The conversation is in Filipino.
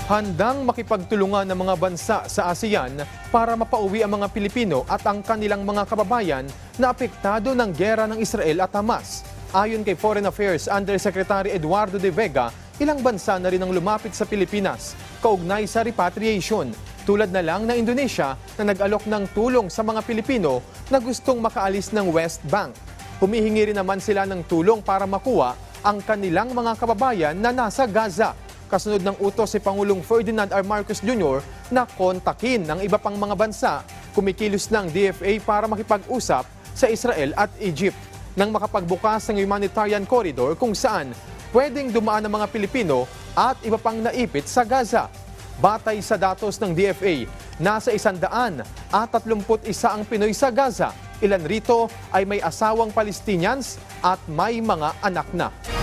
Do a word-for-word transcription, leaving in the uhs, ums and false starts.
Handang makipagtulungan ng mga bansa sa ASEAN para mapauwi ang mga Pilipino at ang kanilang mga kababayan na apektado ng giyera ng Israel at Hamas. Ayon kay Foreign Affairs Undersecretary Eduardo de Vega, ilang bansa na rin ang lumapit sa Pilipinas kaugnay sa repatriation, tulad na lang ng Indonesia na nag-alok ng tulong sa mga Pilipino na gustong makaalis ng West Bank. Humihingi rin naman sila ng tulong para makuha ang kanilang mga kababayan na nasa Gaza. Kasunod ng utos si Pangulong Ferdinand R. Marcos Junior na kontakin ng iba pang mga bansa, kumikilos ng D F A para makipag-usap sa Israel at Egypt nang makapagbukas ng humanitarian corridor kung saan pwedeng dumaan ang mga Pilipino at iba pang naipit sa Gaza. Batay sa datos ng D F A, nasa isandaan at tatlumput isa ang Pinoy sa Gaza. Ilan rito ay may asawang Palestinians at may mga anak na.